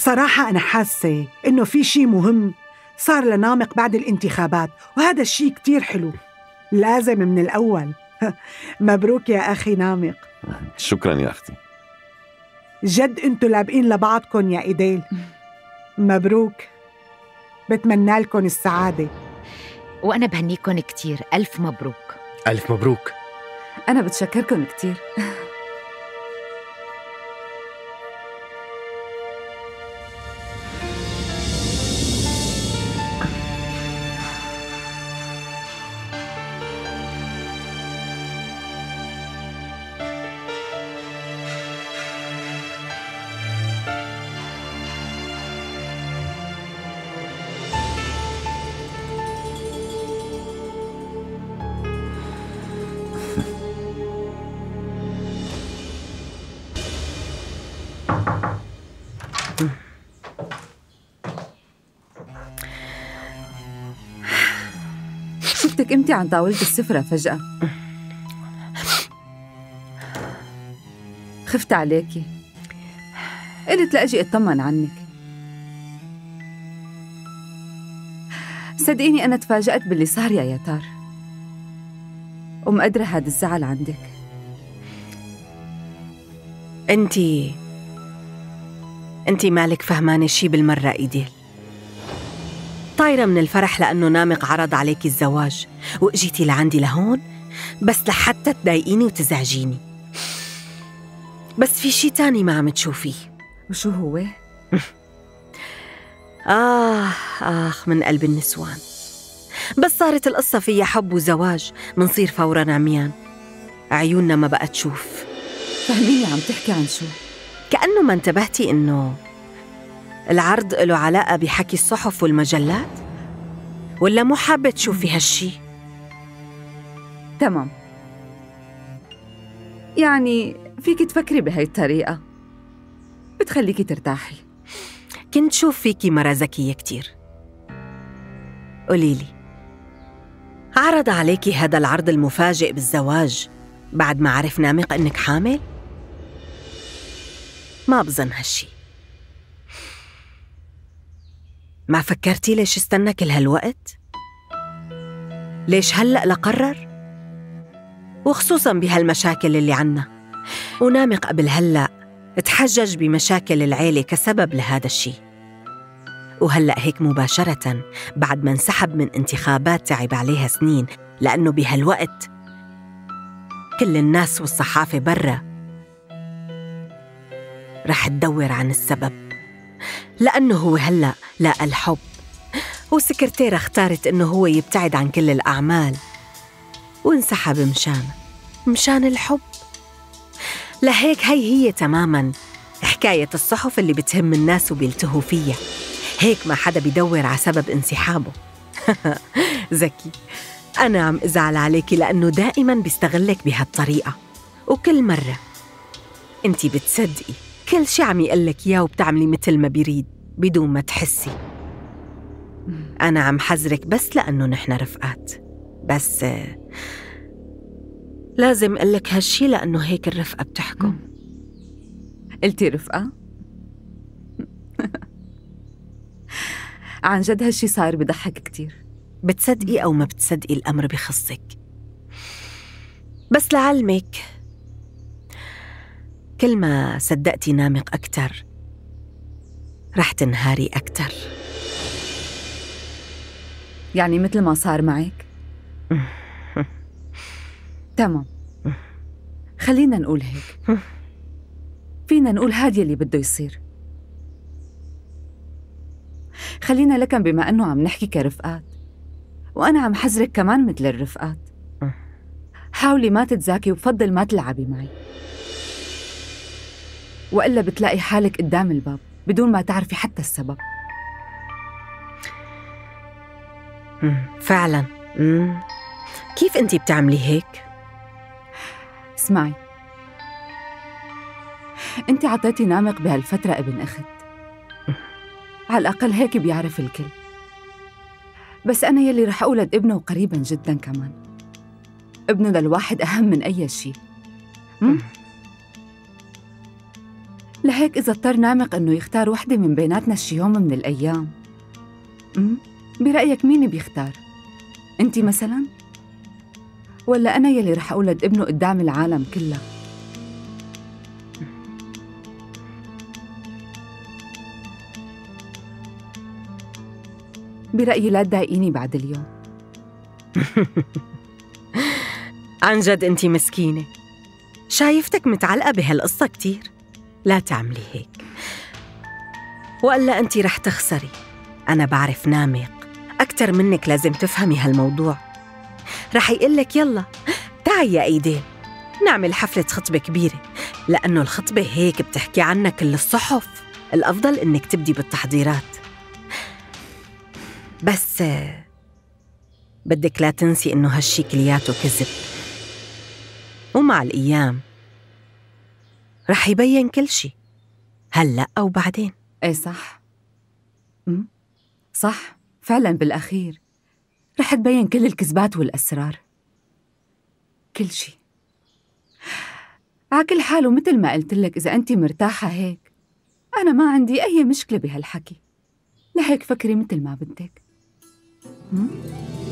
بصراحة أنا حاسة إنه في شي مهم صار لنامق بعد الانتخابات، وهذا الشي كتير حلو، لازم من الأول. مبروك يا أخي نامق. شكرا يا أختي. جد أنتوا لابقين لبعضكم يا إيديل. مبروك، بتمنى لكم السعادة. وأنا بهنيكم كتير، ألف مبروك. ألف مبروك. أنا بتشكركم كتير. شفتك امتى عن طاولة السفرة فجأة؟ خفت عليكي، قلت لأجي أطمن عنك. صدقيني أنا تفاجأت باللي صار يا ياتار، ومقدرة هذا الزعل عندك. انتي مالك فهمانة شي بالمرة إيديل. طايرة من الفرح لأنه نامق عرض عليكي الزواج، وإجيتي لعندي لهون بس لحتى تضايقيني وتزعجيني. بس في شي تاني ما عم تشوفيه. وشو هو؟ آخ من قلب النسوان. بس صارت القصة فيها حب وزواج منصير فوراً عميان، عيوننا ما بقى تشوف. فهميني عم تحكي عن شو؟ كأنه ما انتبهتي إنه العرض له علاقة بحكي الصحف والمجلات؟ ولا مو حابة تشوفي هالشي؟ تمام، يعني فيك تفكري بهاي الطريقة، بتخليكي ترتاحي. كنت شوف فيكي مرة ذكية كتير. قوليلي، عرض عليكي هذا العرض المفاجئ بالزواج بعد ما عرف نامق إنك حامل؟ ما بظن هالشي. ما فكرتي ليش استنى كل هالوقت؟ ليش هلأ لقرر؟ وخصوصاً بهالمشاكل اللي عنا. ونامق قبل هلأ تحجج بمشاكل العيلة كسبب لهذا الشي، وهلأ هيك مباشرة بعد ما انسحب من انتخابات تعب عليها سنين، لأنه بهالوقت كل الناس والصحافة برا رح تدور عن السبب، لأنه هو هلأ لاقى الحب، والسكرتيرة اختارت إنه هو يبتعد عن كل الأعمال وانسحب مشان الحب. لهيك هي تماماً حكاية الصحف اللي بتهم الناس وبيلتهوا فيها. هيك ما حدا بيدور على سبب انسحابه. زكي، أنا عم أزعل عليكي لأنه دائماً بيستغلك بهالطريقة، وكل مرة أنتي بتصدقي كل شي عم يقلك إياه وبتعملي مثل ما بيريد بدون ما تحسي. أنا عم حذرك بس لأنه نحن رفقات، بس لازم أقلك هالشي لأنه هيك الرفقة بتحكم. قلتي رفقة؟ عن جد هالشي صاير بضحك كتير. بتصدقي أو ما بتصدقي الأمر بخصك، بس لعلمك كل ما صدقتي نامق أكتر رح تنهاري أكتر. يعني مثل ما صار معك؟ تمام، خلينا نقول هيك. فينا نقول هاد يلي بده يصير. خلينا لكن بما أنه عم نحكي كرفقات، وأنا عم حذرك كمان مثل الرفقات، حاولي ما تتزاكي وبفضل ما تلعبي معي، وإلا بتلاقي حالك قدام الباب بدون ما تعرفي حتى السبب. فعلاً. كيف أنتي بتعملي هيك؟ اسمعي، أنت عطيتي نامق بهالفترة ابن أخت، على الأقل هيك بيعرف الكل. بس أنا يلي رح أولد ابنه قريباً جداً كمان. ابنه للواحد أهم من أي شيء. لهيك إذا اضطر نامق إنه يختار وحدة من بيناتنا شي يوم من الأيام، برأيك مين بيختار؟ أنتِ مثلاً؟ ولا أنا يلي رح أولد ابنه قدام العالم كلها؟ برأيي لا تضايقيني بعد اليوم. عن جد أنتِ مسكينة، شايفتك متعلقة بهالقصة كتير. لا تعملي هيك، وإلا أنتِ رح تخسري. أنا بعرف نامق أكتر منك، لازم تفهمي هالموضوع. رح يقلك يلا تعي يا إيدين نعمل حفلة خطبة كبيرة، لأنه الخطبة هيك بتحكي عنها كل الصحف. الأفضل إنك تبدي بالتحضيرات، بس بدك لا تنسي إنه هالشي كلياته كذب، ومع الأيام رح يبين كل شي، هلأ أو بعدين. إيه صح. صح فعلاً، بالأخير رح تبين كل الكذبات والأسرار، كل شي. على كل حال، ومثل ما قلت لك، إذا أنت مرتاحة هيك أنا ما عندي أي مشكلة بهالحكي، لهيك فكري مثل ما بدك.